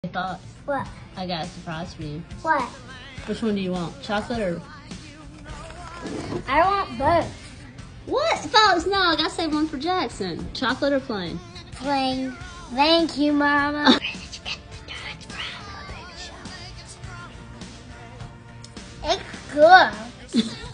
I thought What? I got a surprise for you. What? Which one do you want? Chocolate or I want both. what? Folks, no, I gotta save one for Jackson. Chocolate or plain? Plain. Thank you, Mama. Where did you get the donuts from? A baby shower. It's good.